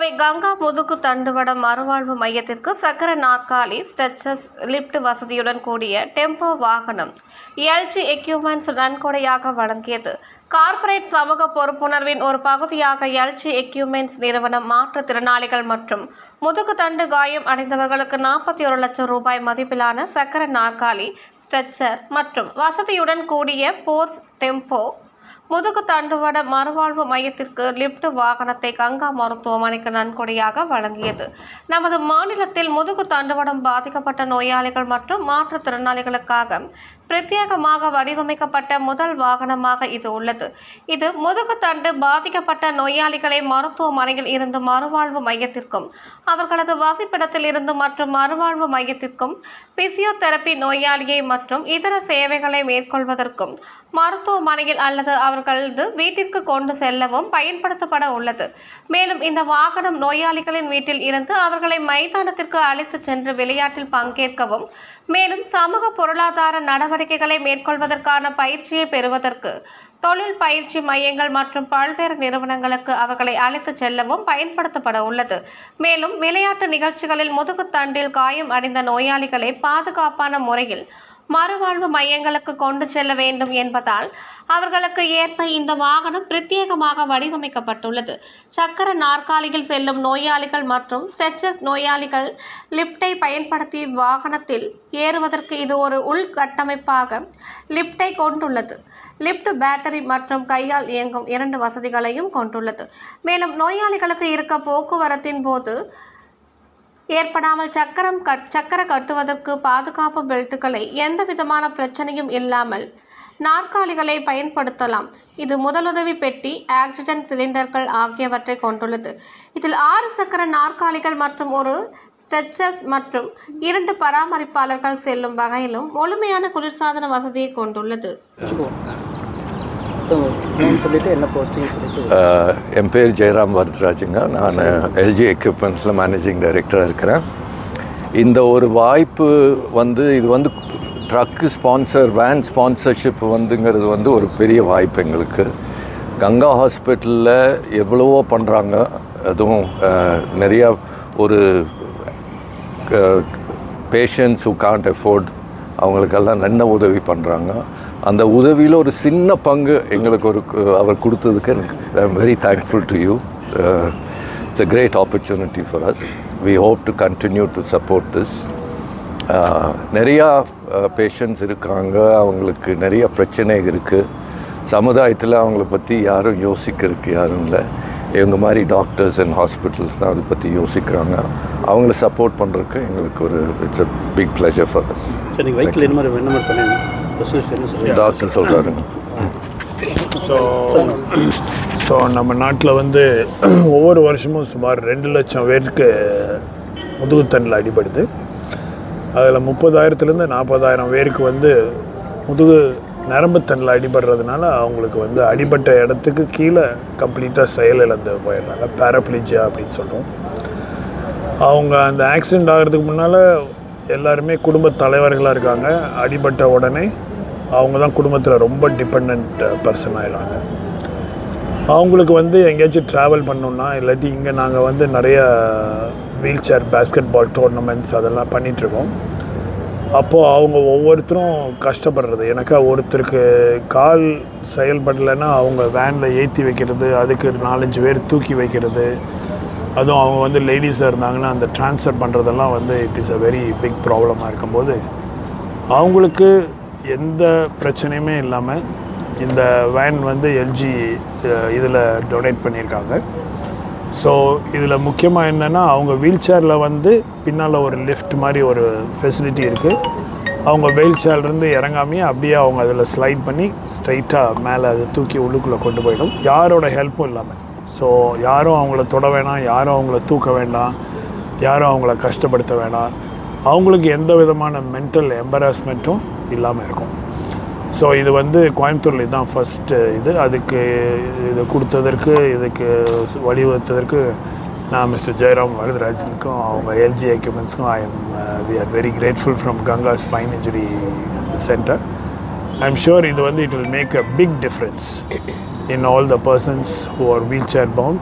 கோவை கங்கா முதுகு தண்டுவடம் மறுவாழ்வு மையத்திற்கு சக்கர நாற்காலி, ஸ்ட்ரெச்சர்ஸ், லிப்ட் வசதியுடன் கூடிய டெம்போ வாகனம் எல்ஜி எக்யூப்மெண்ட்ஸ் நன்கொடையாக வழங்கியது. கார்ப்பரேட் சமூக பொறுப்புணர்வின் ஒரு பகுதியாக எல்ஜி எக்யூப்மெண்ட்ஸ் நிறுவனம் மாற்றுத்திறனாளிகள் மற்றும் முதுகு தண்டு காயம் அடைந்தவர்களுக்கு 41 லட்சம் ரூபாய் மதிப்பிலான சக்கர நாற்காலி, ஸ்ட்ரெச்சர் மற்றும் வசதியுடன் கூடிய போஸ் டெம்போ முதுகு தண்டுவட மறுவாழ்வு மையத்திற்கு லிப்ட் வாகனத்தை கங்கா மருத்துவமனைக்கு நன்கொடையாக வழங்கியது. நமது மாநிலத்தில் முதுகு தண்டுவடம் பாதிக்கப்பட்ட நோயாளிகள் மற்றும் மாற்றுத்திறனாளிகளுக்காக பிரத்யேகமாக வடிவமைக்கப்பட்ட முதல் வாகனமாக இது உள்ளது. இது முதுகு தண்டு பாதிக்கப்பட்ட நோயாளிகளை மருத்துவமனையில் இருந்து மறுவாழ்வு மையத்திற்கும், அவர்களது வசிப்பிடத்தில் இருந்து மற்றும் மறுவாழ்வு மையத்திற்கும், பிசியோதெரபி நோயாளியை மற்றும் இதர சேவைகளை மேற்கொள்வதற்கும் மருத்துவமனையில் அல்லது அவர்களது வீட்டிற்கு கொண்டு செல்லவும் பயன்படுத்தப்பட உள்ளது. மேலும் இந்த வாகனம் நோயாளிகளின் வீட்டில் இருந்து அவர்களை மைதானத்திற்கு அழைத்து சென்று விளையாட்டில் பங்கேற்கவும், மேலும் சமூக பொருளாதார நடவடிக்கைகளை மேற்கொள்வதற்கான பயிற்சியை பெறுவதற்கு தொழில் பயிற்சி மையங்கள் மற்றும் பல்வேறு நிறுவனங்களுக்கு அவர்களை அழைத்து செல்லவும் பயன்படுத்தப்பட உள்ளது. மேலும் விளையாட்டு நிகழ்ச்சிகளில் முதுகு தண்டில் காயம் அடைந்த நோயாளிகளை பாதுகாப்பான முறையில் மறுவாழ்வு மையங்களுக்கு கொண்டு செல்ல வேண்டும் என்பதால் அவர்களுக்கு ஏற்ப இந்த வாகனம் பிரத்யேகமாக வடிவமைக்கப்பட்டுள்ளது. சக்கர நாற்காலியில் செல்லும் நோயாளிகள் மற்றும் ஸ்ட்ரெச்சர்ஸ் நோயாளிகள் லிப்டை பயன்படுத்தி வாகனத்தில் ஏறுவதற்கு இது ஒரு உள்கட்டமைப்பாக லிப்டை கொண்டுள்ளது. லிப்ட் பேட்டரி மற்றும் கையால் இயங்கும் 2 வசதிகளையும் கொண்டுள்ளது. மேலும் நோயாளிகளுக்கு இருக்க போக்குவரத்தின் போது ஏற்படாமல் சக்கர கட்டுவதற்கு பாதுகாப்பு பெல்ட்டுகளை எந்த விதமான பிரச்சனையும் இல்லாமல் நாற்காலிகளை பயன்படுத்தலாம். இது முதலுதவி பெட்டி, ஆக்சிஜன் சிலிண்டர்கள் ஆகியவற்றை கொண்டுள்ளது. இதில் 6 சக்கர நாற்காலிகள் மற்றும் ஒரு ஸ்ட்ரெச்சர்ஸ் மற்றும் 2 பராமரிப்பாளர்கள் செல்லும் வகையிலும் முழுமையான குளிர்சாதன வசதியை கொண்டுள்ளது. என் பேர் ஜெயராம் வரதராஜுங்க. நான் எல்ஜி எக்யூப்மெண்ட்ஸில் மேனேஜிங் டைரக்டராக இருக்கிறேன். இந்த ஒரு வாய்ப்பு இது ட்ரக்கு ஸ்பான்சர், வேன் ஸ்பான்சர்ஷிப் வந்துங்கிறது ஒரு பெரிய வாய்ப்பு எங்களுக்கு. கங்கா ஹாஸ்பிட்டலில் எவ்வளவோ பண்ணுறாங்க. அதுவும் நிறையா ஒரு பேஷண்ட்ஸ் ஹூ காண்ட் அஃபோர்ட் அவங்களுக்கெல்லாம் நல்ல உதவி பண்ணுறாங்க. அந்த உதவியில் ஒரு சின்ன பங்கு எங்களுக்கு அவர் கொடுத்ததுக்கு I am very thankful to you. It's a great opportunity for us. We hope to continue to support this. நிறையா பேஷண்ட்ஸ் இருக்காங்க, அவங்களுக்கு நிறைய பிரச்சனை இருக்குது. சமுதாயத்தில் அவங்கள பற்றி யாரும் யோசிக்கிறதுக்கு யாரும் இல்லை. இவங்க மாதிரி டாக்டர்ஸ் அண்ட் ஹாஸ்பிட்டல்ஸ் தான் அதை பற்றி யோசிக்கிறாங்க. அவங்கள சப்போர்ட் பண்ணுறதுக்கு எங்களுக்கு it's a big pleasure for us. Doctor சொல்கிறாருங்க. ஸோ நம்ம நாட்டில் ஒவ்வொரு வருஷமும் சுமார் 2 லட்சம் பேருக்கு முதுகுத்தண்டில் அடிபடுது. அதில் 30,000 40,000 பேருக்கு முதுகு நரம்புத்தண்டில் அடிபடுறதுனால அவங்களுக்கு அடிபட்ட இடத்துக்கு கீழே கம்ப்ளீட்டாக செயலிழந்து போயிடுறாங்க. பேராப்ளீஜியா அப்படின்னு சொல்கிறோம். அவங்க அந்த ஆக்சிடெண்ட் ஆகிறதுக்கு முன்னால் எல்லாருமே குடும்ப தலைவர்களாக இருக்காங்க. அடிபட்ட உடனே அவங்க தான் குடும்பத்தில் ரொம்ப டிபெண்ட் பர்சன் ஆகிடுறாங்க. அவங்களுக்கு எங்கேயாச்சும் ட்ராவல் பண்ணோன்னா, இல்லாட்டி இங்கே நாங்கள் நிறைய wheel chair basketball tournaments அதெல்லாம் பண்ணிகிட்ருக்கோம். அப்போது அவங்க ஒவ்வொருத்தரும் கஷ்டப்படுறது. எனக்கா ஒருத்தருக்கு கால் செயல்படலைன்னா அவங்க வேனில் ஏற்றி வைக்கிறது, அதுக்கு 4-5 பேர் தூக்கி வைக்கிறது, அதுவும் அவங்க லேடிஸாக இருந்தாங்கன்னா அந்த ட்ரான்ஸ்ஃபர் பண்ணுறதெல்லாம் it is a very big ப்ராப்ளமாக இருக்கும்போது அவங்களுக்கு எந்த பிரச்சனையுமே இல்லாமல் இந்த வேன் எல்ஜி இதில் டொனேட் பண்ணியிருக்காங்க. ஸோ இதில் முக்கியமாக என்னென்னா அவங்க வீல் சேரில் பின்னால் ஒரு லிஃப்ட் மாதிரி ஒரு ஃபெசிலிட்டி இருக்குது. அவங்க வீல் சேர்லேருந்து இறங்காமையே அப்படியே அவங்க அதில் ஸ்லைட் பண்ணி ஸ்ட்ரைட்டாக மேலே அதை தூக்கி உள்ளுக்குள்ளே கொண்டு போயிடும், யாரோட ஹெல்ப்பும் இல்லாமல். ஸோ யாரும் அவங்கள தொட வேணாம், யாரும் அவங்கள தூக்க வேண்டாம், யாரும் அவங்கள கஷ்டப்படுத்த வேணாம். அவங்களுக்கு எந்த விதமான மென்டல் எம்பராஸ்மெண்ட்டும் இல்லாமல் இருக்கும். ஸோ இது கோயம்புத்தூரில் இதுதான் ஃபஸ்ட்டு அதுக்கு இது கொடுத்ததற்கு, இதுக்கு வழிவகுத்ததற்கு நான் மிஸ்டர் ஜெயராம் வரதராஜனுக்கும் அவங்க எல்ஜி எக்யூப்மெண்ட்ஸ்க்கும் we are very grateful from Ganga Spine Injury Center. I'm sure it will make a big difference in all the persons who are wheelchair bound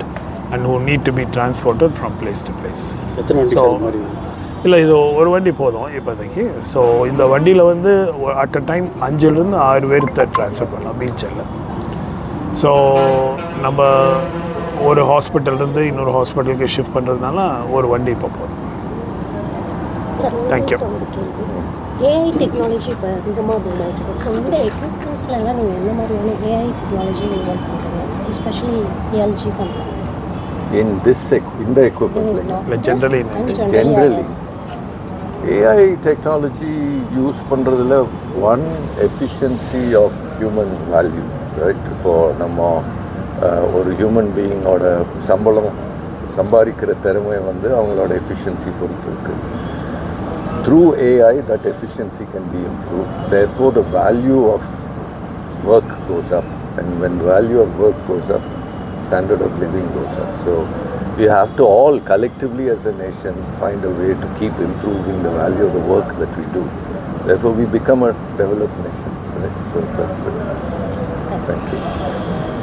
and who need to be transported from place to place. எத்தனை வண்டி So, sir இது மாதிரி இல்லை இது ஒரு வண்டி போதும் இப்போதைக்கு. ஸோ இந்த வண்டியில் வந்து அட் அ டைம் 5லேருந்து 6 பேர்த்த ட்ரான்ஸ்ஃபர் பண்ணலாம் பீச்சில். ஸோ நம்ம ஒரு ஹாஸ்பிட்டல்லேருந்து இன்னொரு ஹாஸ்பிட்டலுக்கு ஷிஃப்ட் பண்ணுறதுனால ஒரு வண்டி இப்போ போதும். Thank you. ஏஐ டெக்னாலஜி இப்போ அதிகமாக பில்ட் ஆகிட்டு இருக்கு. ஸோ இந்த எக்யூப்மெண்ட்ஸ்லாம் நீங்கள் என்ன மாதிரியான ஏஐ டெக்னாலஜி இன்வால்வ் பண்ணுறீங்க, especially LG company? In this in the equipment Like generally generally AI technology use பண்ணுறதுல one efficiency of human value, right? இப்போது நம்ம ஒரு ஹியூமன் பீயிங்கோட சம்பாதிக்கிற திறமை வந்து அவங்களோட எஃபிஷியன்சி பொறுத்து இருக்குது. Through AI, that efficiency can be improved. Therefore, the value of work goes up. And when the value of work goes up, standard of living goes up. So, we have to all collectively as a nation find a way to keep improving the value of the work that we do. Therefore, we become a developed nation. Right? So, that's the... Thank you.